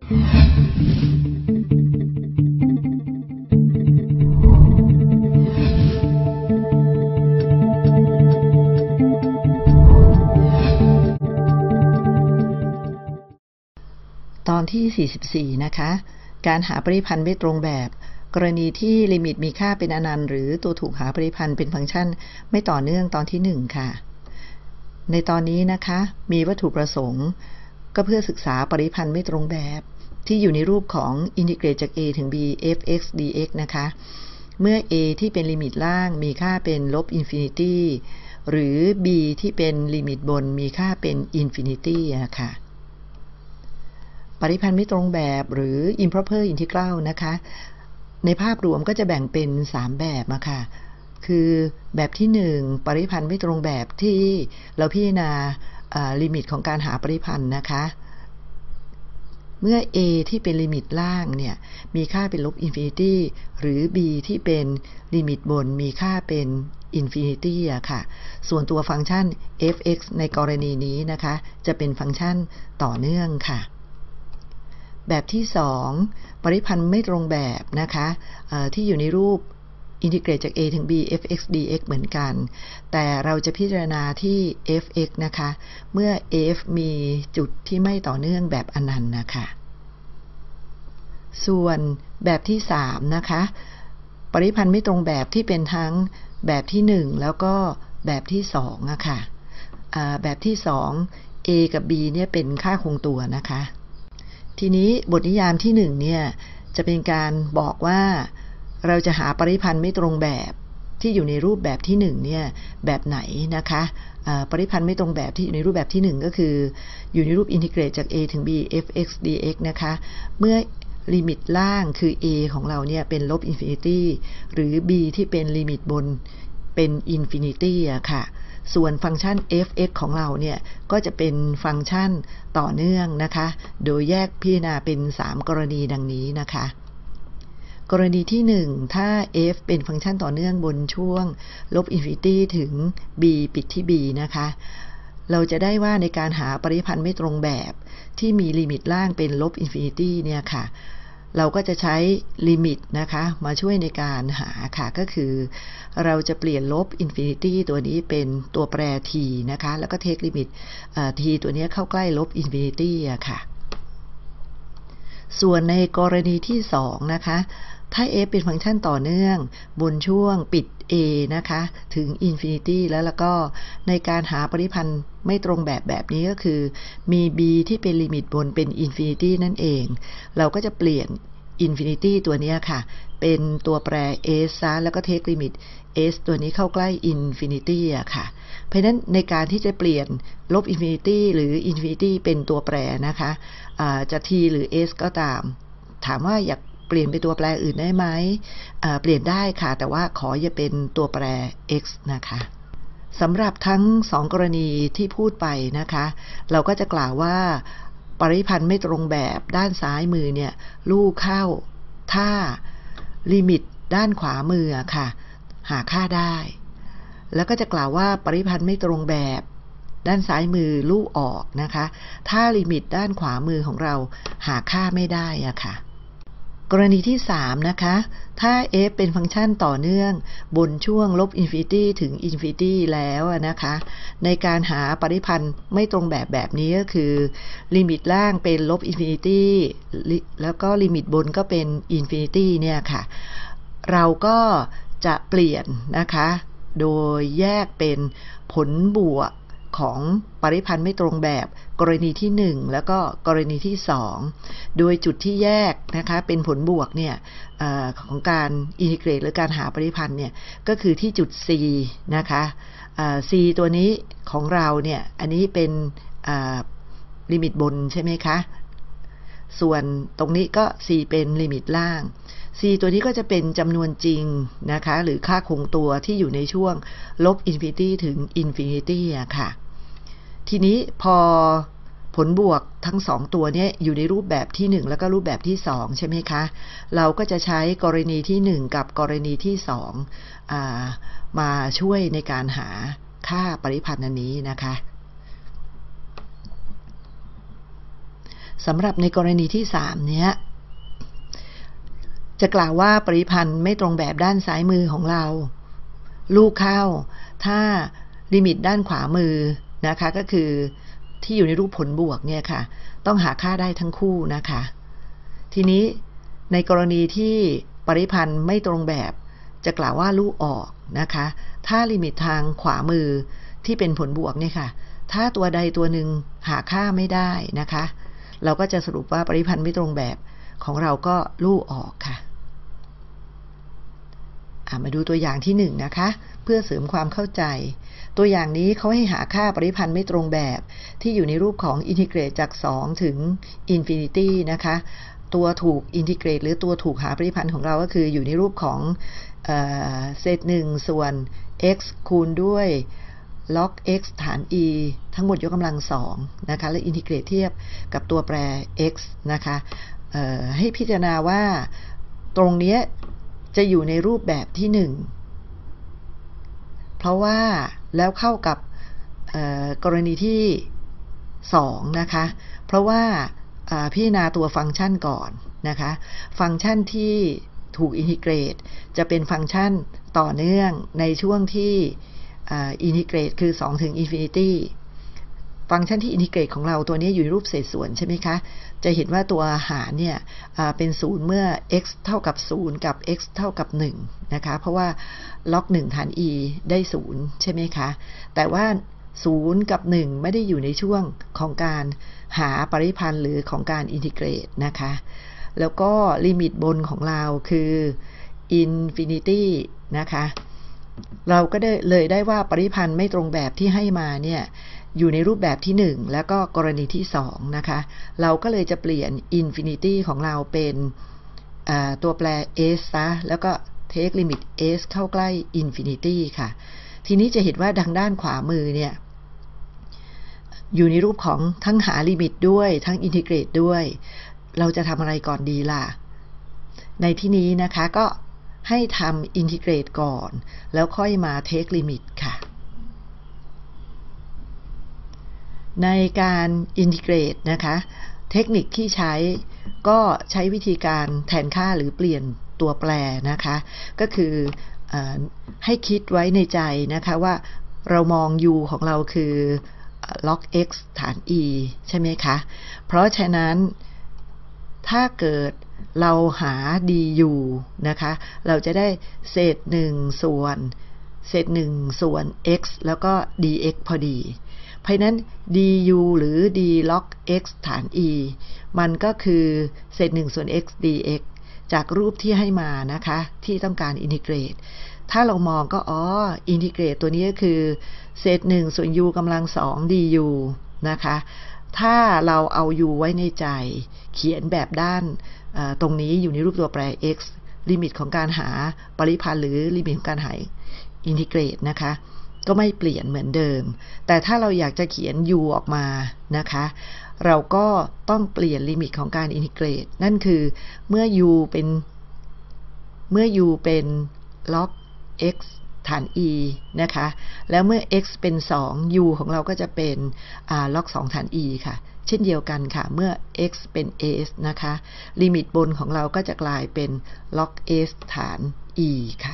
ตอนที่44นะคะการหาปริพันธ์ไม่ตรงแบบกรณีที่ลิมิตมีค่าเป็นอนันต์หรือตัวถูกหาปริพันธ์เป็นฟังก์ชันไม่ต่อเนื่องตอนที่1ค่ะในตอนนี้นะคะมีวัตถุประสงค์ก็เพื่อศึกษาปริพันธ์ไม่ตรงแบบที่อยู่ในรูปของอินทิเกรตจาก a ถึง b f(x) dx นะคะเมื่อ a ที่เป็นลิมิตล่างมีค่าเป็นลบอินฟินิตี้หรือ b ที่เป็นลิมิตบนมีค่าเป็นอินฟินิตี้ค่ะปริพันธ์ไม่ตรงแบบหรือ improper integral นะคะในภาพรวมก็จะแบ่งเป็น3แบบค่ะคือแบบที่1ปริพันธ์ไม่ตรงแบบที่เราพิจารณาลิมิตของการหาปริพันธ์นะคะเมื่อ a ที่เป็นลิมิตล่างเนี่ยมีค่าเป็นลบอินฟินิตี้หรือ b ที่เป็นลิมิตบนมีค่าเป็นอินฟินิตี้ค่ะส่วนตัวฟังก์ชัน f(x) ในกรณีนี้นะคะจะเป็นฟังก์ชันต่อเนื่องค่ะแบบที่2ปริพันธ์ไม่ตรงแบบนะคะที่อยู่ในรูปอินทิเกรตจาก a ถึง b f(x) dx เหมือนกันแต่เราจะพิจารณาที่ f(x) นะคะเมื่อ f มีจุดที่ไม่ต่อเนื่องแบบอนันต์นะคะส่วนแบบที่3นะคะปริพันธ์ไม่ตรงแบบที่เป็นทั้งแบบที่1แล้วก็แบบที่2ค่ะแบบที่2 a กับ b เนี่ยเป็นค่าคงตัวนะคะทีนี้บทนิยามที่1เนี่ยจะเป็นการบอกว่าเราจะหาปริพันธ์ไม่ตรงแบบที่อยู่ในรูปแบบที่1เนี่ยแบบไหนนะคะปริพันธ์ไม่ตรงแบบที่อยู่ในรูปแบบที่1ก็คืออยู่ในรูปอินทิเกรตจาก a ถึง b f(x) dx นะคะเมื่อลิมิตล่างคือ a ของเราเนี่ยเป็นลบอินฟินิตี้หรือ b ที่เป็นลิมิตบนเป็นอินฟินิตี้ค่ะส่วนฟังก์ชัน f(x) ของเราเนี่ยก็จะเป็นฟังก์ชันต่อเนื่องนะคะโดยแยกพิจารณาเป็น3กรณีดังนี้นะคะกรณีที่1ถ้า f เป็นฟังก์ชันต่อเนื่องบนช่วงลบอินฟินิตี้ถึง b ปิดที่ b นะคะเราจะได้ว่าในการหาปริพันธ์ไม่ตรงแบบที่มีลิมิตล่างเป็นลบอินฟินิตี้เนี่ยค่ะเราก็จะใช้ลิมิตนะคะมาช่วยในการหาค่ะก็คือเราจะเปลี่ยนลบอินฟินิตี้ตัวนี้เป็นตัวแปร t นะคะแล้วก็เทคลิมิตt ตัวนี้เข้าใกล้ลบอินฟินิตี้ค่ะส่วนในกรณีที่2นะคะถ้า f เป็นฟังก์ชันต่อเนื่องบนช่วงปิด a นะคะถึงอินฟินิตี้แล้วก็ในการหาปริพันธ์ไม่ตรงแบบนี้ก็คือมี b ที่เป็นลิมิตบนเป็นอินฟินิตี้นั่นเองเราก็จะเปลี่ยนอินฟินิตี้ตัวนี้ค่ะเป็นตัวแปร s แล้วก็เทคลิมิต s ตัวนี้เข้าใกล้อินฟินิตี้ค่ะเพราะฉะนั้นในการที่จะเปลี่ยนลบอินฟินิตี้หรืออินฟินิตี้เป็นตัวแปรนะคะจะ t หรือ s ก็ตามถามว่าอยากเปลี่ยนเป็นตัวแปรอื่นได้ไหมเปลี่ยนได้ค่ะแต่ว่าขออย่าเป็นตัวแปร x นะคะสำหรับทั้ง2กรณีที่พูดไปนะคะเราก็จะกล่าวว่าปริพันธ์ไม่ตรงแบบด้านซ้ายมือเนี่ยลู่เข้าถ้าลิมิตด้านขวามือค่ะหาค่าได้แล้วก็จะกล่าวว่าปริพันธ์ไม่ตรงแบบด้านซ้ายมือลู่ออกนะคะถ้าลิมิตด้านขวามือของเราหาค่าไม่ได้ค่ะกรณีที่3นะคะถ้า f เป็นฟังก์ชันต่อเนื่องบนช่วงลบอินฟินิตี้ถึงอินฟินิตี้แล้วนะคะในการหาปริพันธ์ไม่ตรงแบบนี้ก็คือลิมิตล่างเป็นลบอินฟินิตี้แล้วก็ลิมิตบนก็เป็นอินฟินิตี้เนี่ยค่ะเราก็จะเปลี่ยนนะคะโดยแยกเป็นผลบวกของปริพันธ์ไม่ตรงแบบกรณีที่1แล้วก็กรณีที่2โดยจุดที่แยกนะคะเป็นผลบวกเนี่ยของการอินทิเกรตหรือการหาปริพันธ์เนี่ยก็คือที่จุด c นะคะ c ตัวนี้ของเราเนี่ยอันนี้เป็นลิมิตบนใช่ไหมคะส่วนตรงนี้ก็ c เป็นลิมิตล่าง c ตัวนี้ก็จะเป็นจำนวนจริงนะคะหรือค่าคงตัวที่อยู่ในช่วงลบอินฟินิตี้ถึงอินฟินิตี้ค่ะทีนี้พอผลบวกทั้ง2ตัวนี้อยู่ในรูปแบบที่1แล้วก็รูปแบบที่2ใช่ไหมคะเราก็จะใช้กรณีที่1กับกรณีที่2มาช่วยในการหาค่าปริพันธ์อันนี้นะคะสำหรับในกรณีที่3เนี้ยจะกล่าวว่าปริพันธ์ไม่ตรงแบบด้านซ้ายมือของเราลูกเข้าถ้าลิมิตด้านขวามือนะคะก็คือที่อยู่ในรูปผลบวกเนี่ยค่ะต้องหาค่าได้ทั้งคู่นะคะทีนี้ในกรณีที่ปริพันธ์ไม่ตรงแบบจะกล่าวว่าลูกออกนะคะถ้าลิมิตทางขวามือที่เป็นผลบวกเนี่ยค่ะถ้าตัวใดตัวหนึ่งหาค่าไม่ได้นะคะเราก็จะสรุปว่าปริพันธ์ไม่ตรงแบบของเราก็ลูกออกค่ะมาดูตัวอย่างที่1นะคะเพื่อเสริมความเข้าใจตัวอย่างนี้เขาให้หาค่าปริพันธ์ไม่ตรงแบบที่อยู่ในรูปของอินทิเกรตจาก2ถึงอินฟินิตี้นะคะตัวถูกอินทิเกรตหรือตัวถูกหาปริพันธ์ของเราก็คืออยู่ในรูปของเศษ1ส่วน x คูณด้วย log x ฐาน e ทั้งหมดยกกำลัง2นะคะและอินทิเกรตเทียบกับตัวแปร x นะคะให้พิจารณาว่าตรงนี้จะอยู่ในรูปแบบที่1เพราะว่าแล้วเข้ากับกรณีที่2นะคะเพราะว่าพิจารณาตัวฟังก์ชันก่อนนะคะฟังก์ชันที่ถูกอินทิเกรตจะเป็นฟังก์ชันต่อเนื่องในช่วงที่อินทิเกรตคือ2ถึงอินฟินิตี้ฟังก์ชันที่อินทิเกรตของเราตัวนี้อยู่ในรูปเศษส่วนใช่ไหมคะจะเห็นว่าตัวหารเนี่ยเป็น0เมื่อ x เท่ากับ0กับ x เท่ากับ1นะคะเพราะว่า log 1ฐาน e ได้0ใช่ไหมคะแต่ว่า0กับ1ไม่ได้อยู่ในช่วงของการหาปริพันธ์หรือของการอินทิเกรตนะคะแล้วก็ลิมิตบนของเราคือ infinity นะคะเราก็เลยได้ว่าปริพันธ์ไม่ตรงแบบที่ให้มาเนี่ยอยู่ในรูปแบบที่1แล้วก็กรณีที่2นะคะเราก็เลยจะเปลี่ยน infinity ของเราเป็นตัวแปร s ซะแล้วก็ take limit s เข้าใกล้ infinity ค่ะทีนี้จะเห็นว่าทางด้านขวามือเนี่ยอยู่ในรูปของทั้งหาลิมิตด้วยทั้งอินทิเกรตด้วยเราจะทำอะไรก่อนดีล่ะในที่นี้นะคะก็ให้ทำอินทิเกรตก่อนแล้วค่อยมา take limit ค่ะในการอินทิเกรตนะคะเทคนิคที่ใช้ก็ใช้วิธีการแทนค่าหรือเปลี่ยนตัวแปรนะคะก็คือให้คิดไว้ในใจนะคะว่าเรามอง u ของเราคือ log x ฐาน e ใช่ไหมคะเพราะฉะนั้นถ้าเกิดเราหา du นะคะเราจะได้เศษ1ส่วนเศษ1ส่วน x แล้วก็ dx พอดีเพราะนั้น du หรือ d log x ฐาน e มันก็คือเศษ1ส่วน x dx จากรูปที่ให้มานะคะที่ต้องการอินทิเกรตถ้าเรามองก็อินทิเกรตตัวนี้ก็คือเศษ1ส่วน u กำลัง2 du นะคะถ้าเราเอา u ไว้ในใจเขียนแบบด้านตรงนี้อยู่ในรูปตัวแปร x ลิมิตของการหาปริพันธ์หรือลิมิตของการหาอินทิเกรตนะคะก็ไม่เปลี่ยนเหมือนเดิมแต่ถ้าเราอยากจะเขียน u ออกมานะคะเราก็ต้องเปลี่ยนลิมิตของการอินทิเกรตนั่นคือเมื่อ u เป็น log x ฐาน e นะคะแล้วเมื่อ x เป็น2 u ของเราก็จะเป็นlog 2 ฐาน e ค่ะเช่นเดียวกันค่ะเมื่อ x เป็น s นะคะลิมิตบนของเราก็จะกลายเป็น log s ฐาน e ค่ะ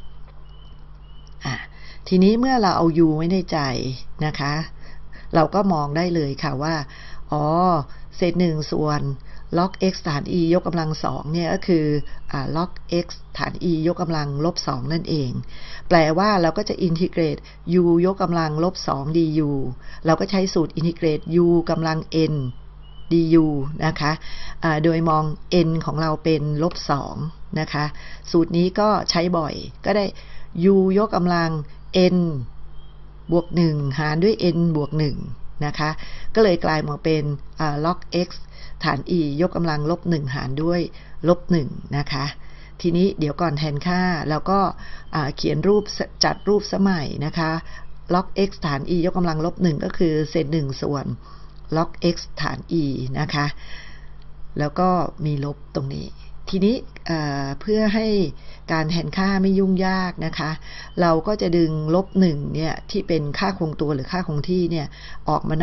ทีนี้เมื่อเราเอา u ไว้ในใจนะคะเราก็มองได้เลยค่ะว่าเศษ1ส่วน log x ฐาน e ยกกำลัง2เนี่ยก็คือlog x ฐาน e ยกกำลังลบ2นั่นเองแปลว่าเราก็จะอินทิเกรต u ยกกำลังลบ2 du เราก็ใช้สูตรอินทิเกรต u กำลัง n du นะคะโดยมอง n ของเราเป็นลบ2นะคะสูตรนี้ก็ใช้บ่อยก็ได้ u ยกกำลัง n บวก1หารด้วย n บวก1นะคะก็เลยกลายมาเป็น log x ฐาน e ยกกำลังลบ1หารด้วยลบ1นะคะทีนี้เดี๋ยวก่อนแทนค่าแล้วก็เขียนรูปจัดรูปสมัยนะคะ log x ฐาน e ยกกำลังลบ1ก็คือเศษ1ส่วน log x ฐาน e นะคะแล้วก็มีลบตรงนี้ทีนี้เพื่อให้การแทนค่าไม่ยุ่งยากนะคะเราก็จะดึงลบ1เนี่ยที่เป็นค่าคงตัวหรือค่าคงที่เนี่ยออกมานอก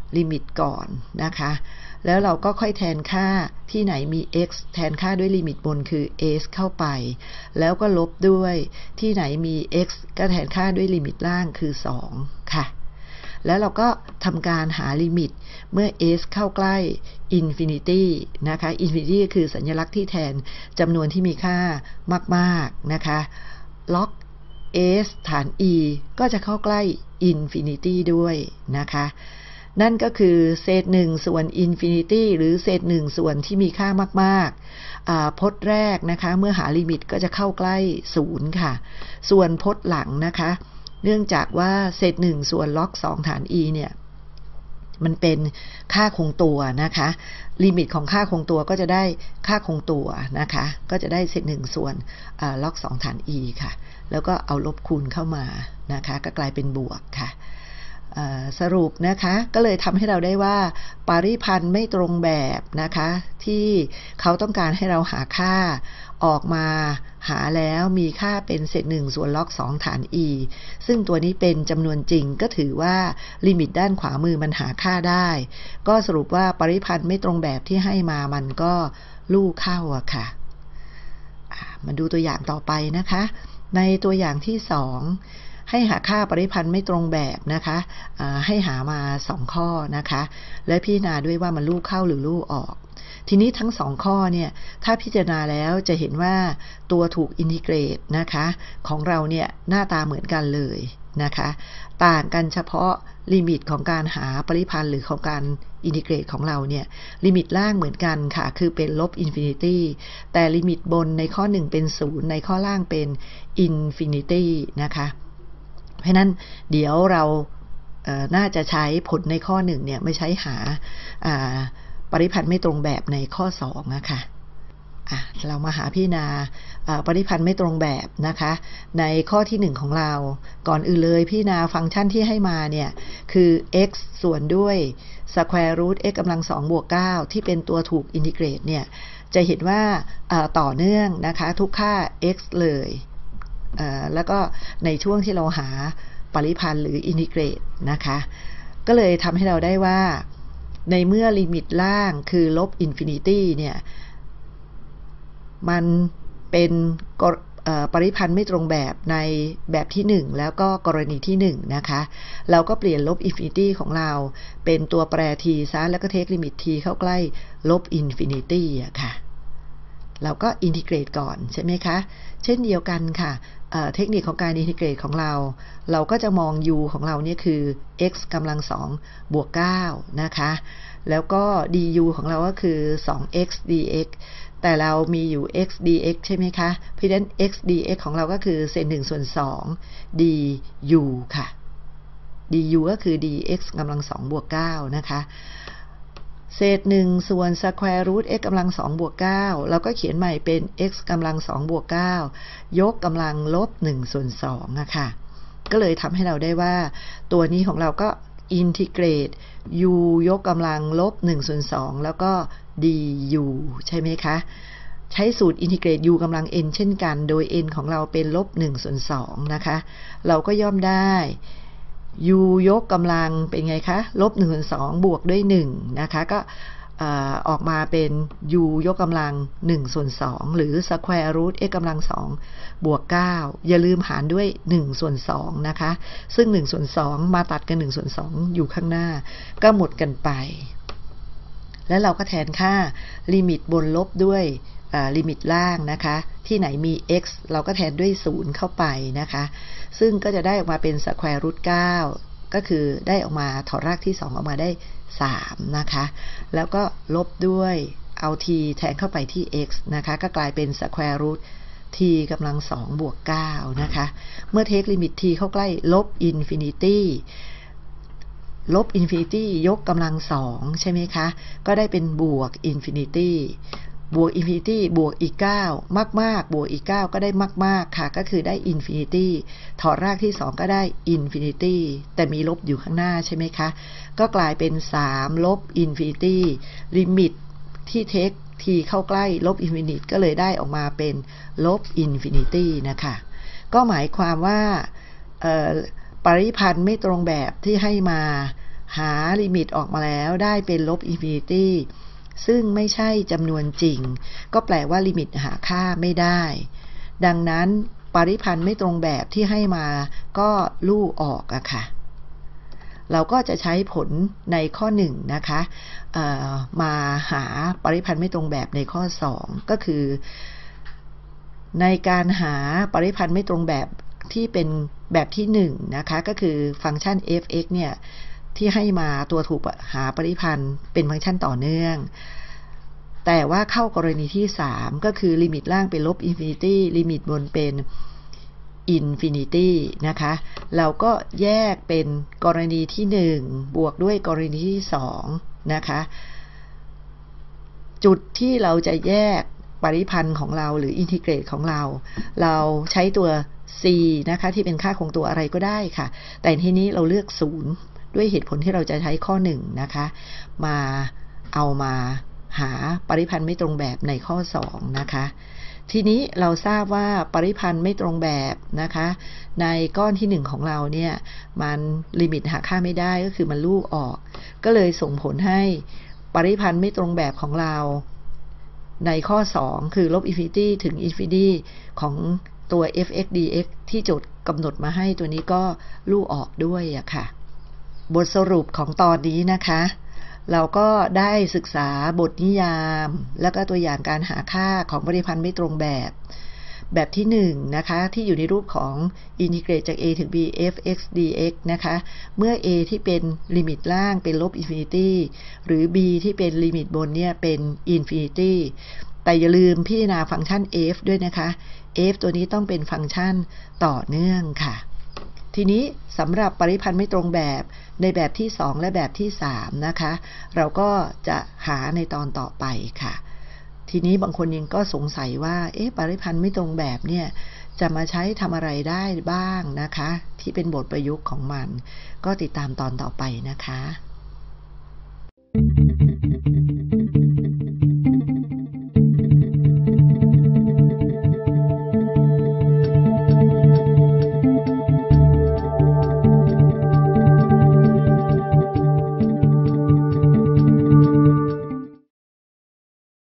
ลิมิตก่อนนะคะแล้วเราก็ค่อยแทนค่าที่ไหนมี x แทนค่าด้วยลิมิตบนคือ s เข้าไปแล้วก็ลบด้วยที่ไหนมี x ก็แทนค่าด้วยลิมิตล่างคือ2ค่ะแล้วเราก็ทำการหาลิมิตเมื่อ s เข้าใกล้ infinity นะคะ infinity คือสัญลักษณ์ที่แทนจำนวนที่มีค่ามากๆนะคะ log s ฐาน e ก็จะเข้าใกล้ infinity ด้วยนะคะนั่นก็คือเศษ1ส่วน infinity หรือเศษ1ส่วนที่มีค่ามากๆพจน์แรกนะคะเมื่อหาลิมิตก็จะเข้าใกล้0ค่ะส่วนพจน์หลังนะคะเนื่องจากว่าเศษ1ส่วน log 2 ฐาน e เนี่ยมันเป็นค่าคงตัวนะคะลิมิตของค่าคงตัวก็จะได้ค่าคงตัวนะคะก็จะได้เศษ1ส่วนlog 2 ฐาน e ค่ะแล้วก็เอาลบคูณเข้ามานะคะก็กลายเป็นบวกค่ะสรุปนะคะก็เลยทำให้เราได้ว่าปริพันธ์ไม่ตรงแบบนะคะที่เขาต้องการให้เราหาค่าออกมาหาแล้วมีค่าเป็นเศษ1ส่วนล็อก2ฐาน e ซึ่งตัวนี้เป็นจำนวนจริงก็ถือว่าลิมิตด้านขวามือมันหาค่าได้ก็สรุปว่าปริพันธ์ไม่ตรงแบบที่ให้มามันก็ลู่เข้าอะค่ะมาดูตัวอย่างต่อไปนะคะในตัวอย่างที่2ให้หาค่าปริพันธ์ไม่ตรงแบบนะคะให้หามา2ข้อนะคะและพิจารณาด้วยว่ามันลู่เข้าหรือลู่ออกทีนี้ทั้ง2ข้อเนี่ยถ้าพิจารณาแล้วจะเห็นว่าตัวถูกอินทิเกรตนะคะของเราเนี่ยหน้าตาเหมือนกันเลยนะคะต่างกันเฉพาะลิมิตของการหาปริพันธ์หรือของการอินทิเกรตของเราเนี่ยลิมิตล่างเหมือนกันค่ะคือเป็นลบอินฟินิตี้แต่ลิมิตบนในข้อ1เป็น0ในข้อล่างเป็นอินฟินิตี้นะคะเพราะนั้นเดี๋ยวเราน่าจะใช้ผลในข้อ1เนี่ยไม่ใช้หาปริพันธ์ไม่ตรงแบบในข้อ2นะคะเรามาหาพิจารณาปริพันธ์ไม่ตรงแบบนะคะในข้อที่1ของเราก่อนอื่นเลยพิจารณาฟังก์ชันที่ให้มาเนี่ยคือ x ส่วนด้วย square root x กำลัง2บวก9ที่เป็นตัวถูกอินทิเกรตเนี่ยจะเห็นว่าต่อเนื่องนะคะทุกค่า x เลยแล้วก็ในช่วงที่เราหาปริพันธ์หรืออินทิเกรตนะคะก็เลยทำให้เราได้ว่าในเมื่อลิมิตล่างคือลบอินฟินิตี้เนี่ยมันเป็นปริพันธ์ไม่ตรงแบบในแบบที่1แล้วก็กรณีที่1นะคะเราก็เปลี่ยนลบอินฟินิตี้ของเราเป็นตัวแปร t ซะแล้วก็เทคลิมิต t เข้าใกล้ลบอินฟินิตี้ค่ะเราก็อินทิเกรตก่อนใช่ไหมคะเช่นเดียวกันค่ะเทคนิคของการอินทิเกรตของเราก็จะมอง u ของเราเนี่ยคือ x กำลัง2บวก9นะคะแล้วก็ du ของเราก็คือ 2x dx แต่เรามีอยู่ x dx ใช่ไหมคะเพราะฉะนั้น x dx ของเราก็คือเศษ1ส่วน2 du ค่ะ du ก็คือ dx กำลัง2บวก9นะคะเศษ1ส่วน square root x กำลัง2บวก9เราก็เขียนใหม่เป็น x กำลัง2บวก9ยกกำลังลบ1ส่วน2นะคะก็เลยทำให้เราได้ว่าตัวนี้ของเราก็อินทิเกรต u ยกกำลังลบ1ส่วน2แล้วก็ du ใช่ไหมคะใช้สูตรอินทิเกรต u กำลัง n เช่นกันโดย n ของเราเป็นลบ1ส่วน2นะคะเราก็ย่อมได้u ยกกำลังเป็นไงคะลบ1ส่วน2บวกด้วย1นะคะก็ออกมาเป็น u ยกกำลัง1ส่วน2หรือ square root x กำลัง2บวก9อย่าลืมหารด้วย1ส่วน2นะคะซึ่ง1ส่วน2มาตัดกัน1ส่วน2อยู่ข้างหน้าก็หมดกันไปแล้วเราก็แทนค่าลิมิตบนลบด้วยลิมิตล่างนะคะที่ไหนมี x เราก็แทนด้วย0เข้าไปนะคะซึ่งก็จะได้ออกมาเป็น square root 9ก็คือได้ออกมาถอดรากที่2ออกมาได้3นะคะแล้วก็ลบด้วยเอา t แทนเข้าไปที่ x นะคะก็กลายเป็น square root t กำลัง2บวก9นะคะเมื่อเทคลิมิต t เข้าใกล้ลบอินฟินิตี้ลบอินฟินิตี้ยกกำลัง2ใช่ไหมคะก็ได้เป็นบวกอินฟินิตี้บวกอินฟินิตี้บวกอีก9มากๆบวกอีก9ก็ได้มากๆค่ะก็คือได้อินฟินิตี้ถอดรากที่2ก็ได้อินฟินิตี้แต่มีลบอยู่ข้างหน้าใช่ไหมคะก็กลายเป็น3ลบอินฟินิตี้ลิมิตที่เทค t เข้าใกล้ลบอินฟินิตก็เลยได้ออกมาเป็นลบอินฟินิตี้นะคะก็หมายความว่าปริพันธ์ไม่ตรงแบบที่ให้มาหาลิมิตออกมาแล้วได้เป็นลบอินฟินิตี้ซึ่งไม่ใช่จำนวนจริงก็แปลว่าลิมิตหาค่าไม่ได้ดังนั้นปริพันธ์ไม่ตรงแบบที่ให้มาก็ลู่ออกอะค่ะเราก็จะใช้ผลในข้อ1นะคะมาหาปริพันธ์ไม่ตรงแบบในข้อ2ก็คือในการหาปริพันธ์ไม่ตรงแบบที่เป็นแบบที่1นะคะก็คือฟังก์ชัน f(x) เนี่ยที่ให้มาตัวถูกหาปริพันธ์เป็นฟังก์ชันต่อเนื่องแต่ว่าเข้ากรณีที่3ก็คือลิมิตล่างเป็นลบอินฟินิตี้ลิมิตบนเป็นอินฟินิตี้นะคะเราก็แยกเป็นกรณีที่1บวกด้วยกรณีที่2นะคะจุดที่เราจะแยกปริพันธ์ของเราหรืออินทิเกรตของเราใช้ตัว c นะคะที่เป็นค่าคงตัวอะไรก็ได้ค่ะแต่ทีนี้เราเลือก0ด้วยเหตุผลที่เราจะใช้ข้อ1นะคะมาหาปริพันธ์ไม่ตรงแบบในข้อ2นะคะทีนี้เราทราบว่าปริพันธ์ไม่ตรงแบบนะคะในก้อนที่1ของเราเนี่ยมันลิมิตหาค่าไม่ได้ก็คือมันลูกออกก็เลยส่งผลให้ปริพันธ์ไม่ตรงแบบของเราในข้อ2คือลบอินฟินิตี้ถึงอินฟินิตี้ของตัว f(x) dx ที่โจทย์กำหนดมาให้ตัวนี้ก็ลูกออกด้วยอะค่ะบทสรุปของตอนนี้นะคะเราก็ได้ศึกษาบทนิยามแล้วก็ตัวอย่างการหาค่าของปริพันธ์ไม่ตรงแบบที่1นะคะที่อยู่ในรูปของอินทิเกรตจาก a ถึง b f(x) dx นะคะเมื่อ a ที่เป็นลิมิตล่างเป็นลบอินฟินิตี้หรือ b ที่เป็นลิมิตบนเนี่ยเป็นอินฟินิตี้แต่อย่าลืมพิจารณาฟังก์ชัน f ด้วยนะคะ f ตัวนี้ต้องเป็นฟังก์ชันต่อเนื่องค่ะทีนี้สำหรับปริพันธ์ไม่ตรงแบบในแบบที่2และแบบที่3นะคะเราก็จะหาในตอนต่อไปค่ะทีนี้บางคนยังก็สงสัยว่าปริพันธ์ไม่ตรงแบบเนี่ยจะมาใช้ทำอะไรได้บ้างนะคะที่เป็นบทประยุกต์ของมันก็ติดตามตอนต่อไปนะคะ